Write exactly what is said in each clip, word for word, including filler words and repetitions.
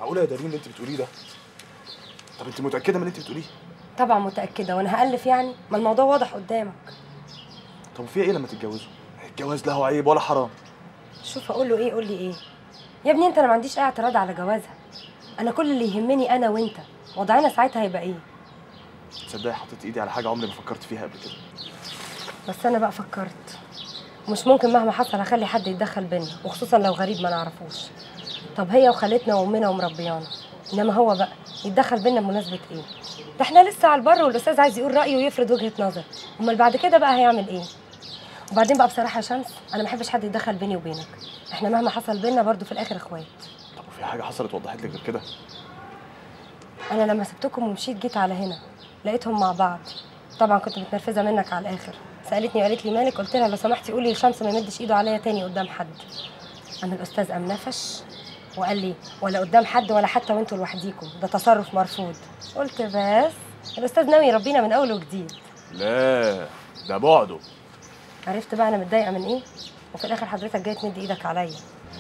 معقوله يا دارين اللي انت بتقوليه ده؟ طب انت متاكده من اللي انت بتقوليه؟ طبعا متاكده، وانا هالف يعني؟ ما الموضوع واضح قدامك. طب وفيها ايه لما تتجوزوا؟ الجواز لا هو عيب ولا حرام. شوف اقول له ايه، قول لي ايه يا ابني. انت انا ما عنديش اي اعتراض على جوازها، انا كل اللي يهمني انا وانت وضعنا ساعتها هيبقى ايه. تصدقي حطيت ايدي على حاجه عمري ما فكرت فيها قبل كده. بس انا بقى فكرت، مش ممكن مهما حصل اخلي حد يتدخل بينا، وخصوصا لو غريب ما نعرفوش. طب هي وخالتنا وامنا ومربيانا، انما هو بقى يتدخل بينا بمناسبه ايه؟ ده احنا لسه على البر والاستاذ عايز يقول رايه ويفرض وجهه نظر، امال بعد كده بقى هيعمل ايه؟ وبعدين بقى بصراحه يا شمس، انا ما بحبش حد يتدخل بيني وبينك، احنا مهما حصل بينا برضو في الاخر اخوات. طب وفي حاجه حصلت وضحت لك غير كده؟ انا لما سبتكم ومشيت جيت على هنا لقيتهم مع بعض، طبعا كنت متنرفزه منك على الاخر. سالتني وقالت لي مالك، قلت لها لو سمحتي قولي لشمس ما يمدش ايده عليا تاني قدام حد. انا الاستاذ قام نفش وقال لي ولا قدام حد ولا حتى وانتوا لوحديكم، ده تصرف مرفوض. قلت بس الاستاذ ناوي يربينا من اول وجديد. لا ده بعده. عرفت بقى انا متضايقه من ايه؟ وفي الاخر حضرتك جاي تمد ايدك عليا.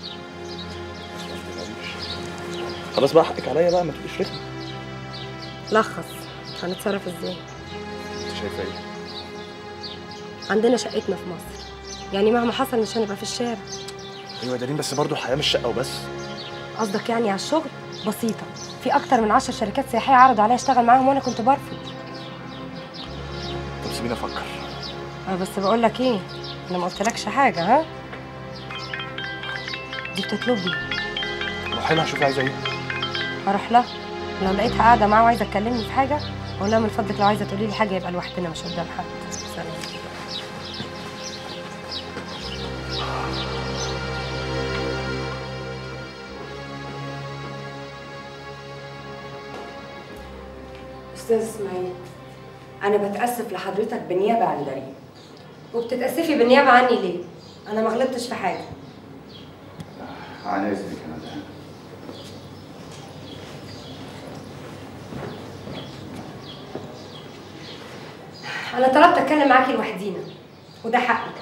خلاص بقى حقك عليا بقى، ما تبقيش رخمه. لخص، هنتصرف ازاي؟ انت شايفه ايه؟ عندنا شقتنا في مصر، يعني مهما حصل مش هنبقى في الشارع. ايوه يا دارين، بس برضه الحياه مش شقه وبس. قصدك يعني على الشغل؟ بسيطه، في اكتر من عشر شركات سياحيه عرضوا عليا اشتغل معاهم وانا كنت برفض. طب سيبيني افكر. اه بس بقول لك ايه، انا ما قلتلكش حاجه. ها دي بتطلبني. روحي لها شوفي عايزه ايه. هروح لها، لو لقيتها قاعده معاه وعايزه تكلمني في حاجه اقول لها من فضلك لو عايزه تقولي لي حاجه يبقى لوحدنا مش قدام حد. سلام. استاذ اسماعيل، انا بتاسف لحضرتك بالنيابه عن دارين. وبتتاسفي بالنيابه عني ليه؟ انا ما غلطتش في حاجه. عن اذنك يا مدام. انا طلبت اتكلم معاكي لوحدينا وده حقك.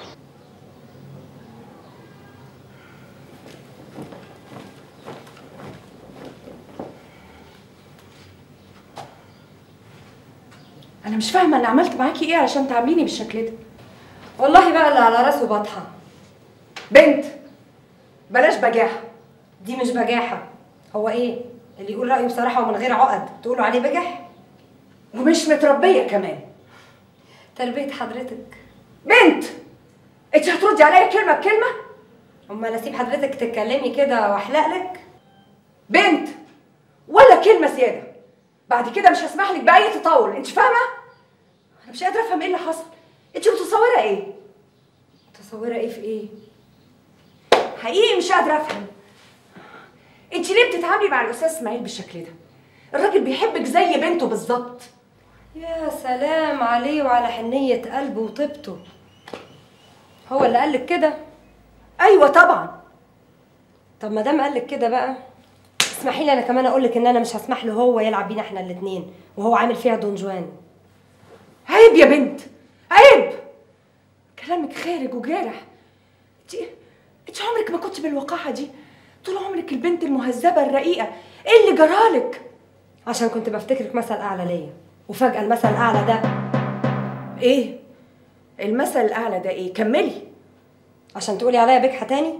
انا مش فاهمه انا عملت معاكي ايه علشان تعامليني بالشكل ده. والله بقى اللي على راسه بطحه. بنت بلاش بجاحه. دي مش بجاحه. هو ايه اللي يقول رايه بصراحه ومن غير عقد تقولوا عليه بجح؟ ومش متربيه كمان. تربيه حضرتك. بنت انت هتردي عليا كلمه بكلمه؟ امال اسيب حضرتك تتكلمي كده واحلق لك؟ بنت ولا كلمه زياده، بعد كده مش هسمح لك باي تطور. انت فاهمه؟ انا مش قادره افهم ايه اللي حصل. انت متصوره ايه؟ متصوره ايه في ايه؟ حقيقي مش قادره افهم. انت ليه بتتعاملي مع الاستاذ اسماعيل بالشكل ده؟ الراجل بيحبك زي بنته بالظبط. يا سلام عليه وعلى حنيه قلبه وطيبته. هو اللي قالك كده؟ ايوه طبعا. طب ما دام قالك كده بقى اسمحي لي انا كمان اقول لك ان انا مش هسمح له هو يلعب بينا احنا الاثنين وهو عامل فيها دون جوان. عيب يا بنت، عيب. كلامك خارج وجارح. انت انت عمرك ما كنت بالوقاحه دي. طول عمرك البنت المهذبه الرقيقه. ايه اللي جرالك؟ عشان كنت بفتكرك مثل اعلى ليا، وفجاه المثل الاعلى ده. ايه المثل الاعلى ده؟ ايه؟ كملي. عشان تقولي عليا بجحه تاني؟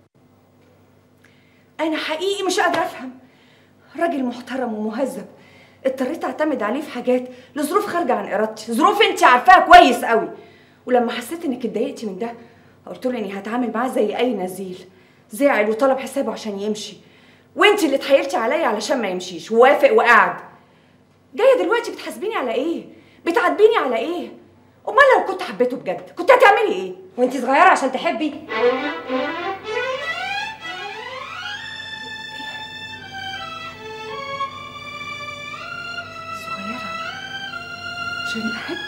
انا حقيقي مش قادره افهم. راجل محترم ومهذب اضطريت اعتمد عليه في حاجات لظروف خارجه عن ارادتي، ظروف انت عارفاها كويس قوي. ولما حسيت انك اتضايقتي من ده قلت له اني هتعامل معاه زي اي نزيل. زعل وطلب حسابه عشان يمشي، وانت اللي اتحايلتي عليا علشان ما يمشيش ووافق وقعد. جايه دلوقتي بتحاسبيني على ايه؟ بتعاتبيني على ايه؟ امال لو كنت حبيته بجد كنت هتعملي ايه؟ وانت صغيره عشان تحبي؟ صغيره عشان احب؟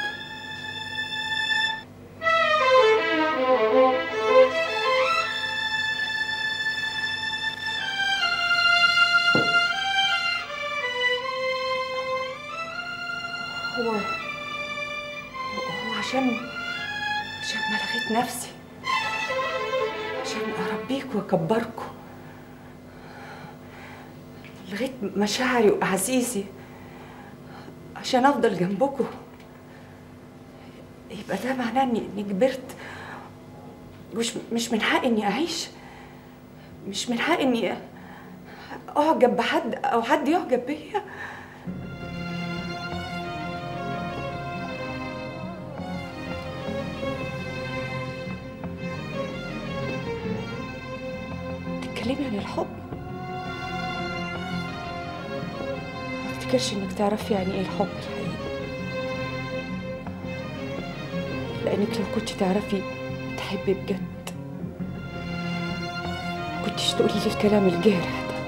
هو هو عشان عشان ما لغيت نفسي، عشان اربيك واكبركوا. لغاية مشاعري وأحاسيسي عشان أفضل جنبكم، يبقى ده معناه إني إني كبرت، مش مش من حقي إني أعيش، مش من حقي إني أعجب بحد أو حد يعجب بيا. تتكلمي عن الحب، ما افتكرش إنك تعرفي يعني إيه الحب الحقيقي، لأنك لو كنتي تعرفي تحبي بجد كنتيش تقولي لي الكلام الجارح ده.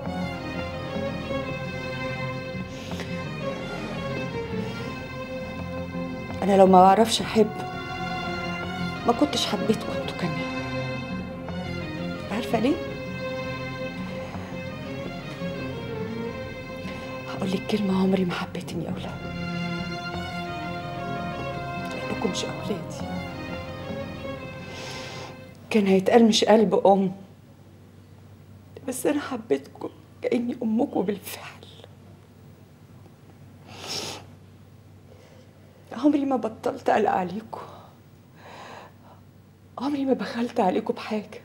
أنا لو ما بعرفش أحب ما كنتش حبيتكم انتوا كمان. عارفة ليه؟ هقول لك كلمة عمري ما حبيت إني أقولها، لأنكم مش أولادي. كان هيتقال مش قلب أم، بس أنا حبيتكم كأني أمكم بالفعل. عمري ما بطلت قلق عليكم، عمري ما بخلت عليكم بحاجة،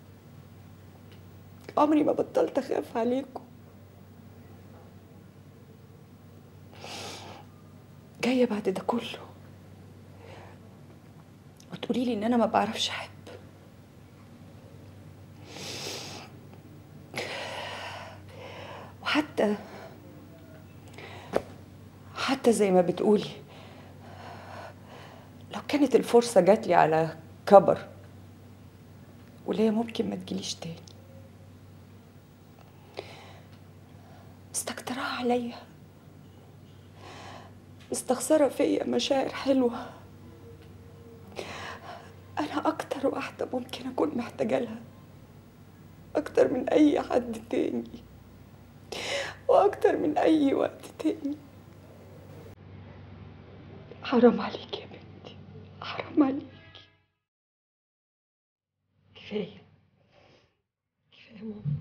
عمري ما بطلت أخاف عليكم. جاية بعد ده كله وتقولي لي إن أنا ما بعرفش أحب؟ وحتى حتى زي ما بتقولي، لو كانت الفرصة جاتلي على كبر واللي هي ممكن ما تجيليش تاني، مستكترها عليا، مستخسرة فيا مشاعر حلوة أنا أكتر واحدة ممكن أكون محتاجة لها، أكتر من أي حد تاني وأكتر من أي وقت تاني. حرام عليك يا بنتي، حرام عليك. كفاية كفاية يا ماما.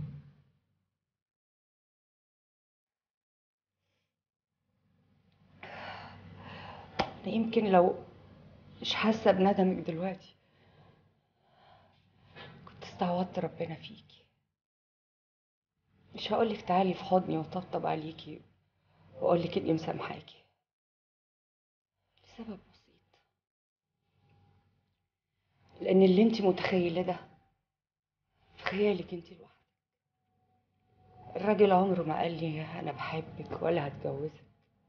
أنا يمكن لو مش حاسة بندمك دلوقتي كنت استعوضت ربنا فيكي. مش هقولك تعالي في حضني وطبطب عليكي وأقولك إني مسامحاكي، لسبب بسيط، لأن اللي انتي متخيلة ده في خيالك انتي لوحدك. الراجل عمره ما قال لي أنا بحبك ولا هتجوزك.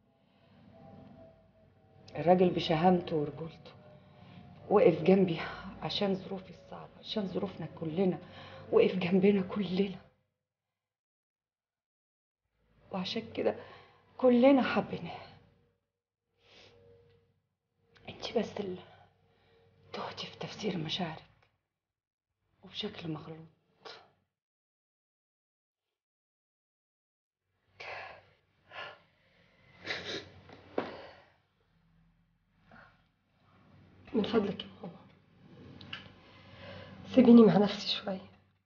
الراجل بشهامته ورجولته وقف جنبي عشان ظروفي الصعبة، عشان ظروفنا كلنا، وقف جنبنا كلنا، وعشان كده كلنا حبيناه. انتي بس اللي تهتي في تفسير مشاعرك وبشكل مغلوط. من فضلك يا ماما سيبيني مع نفسي شوية،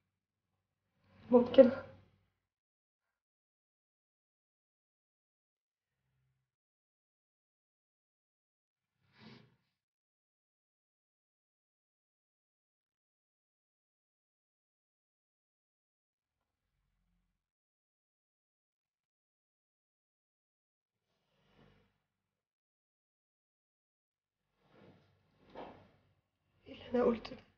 ممكن؟ إيه اللي أنا قلته ده؟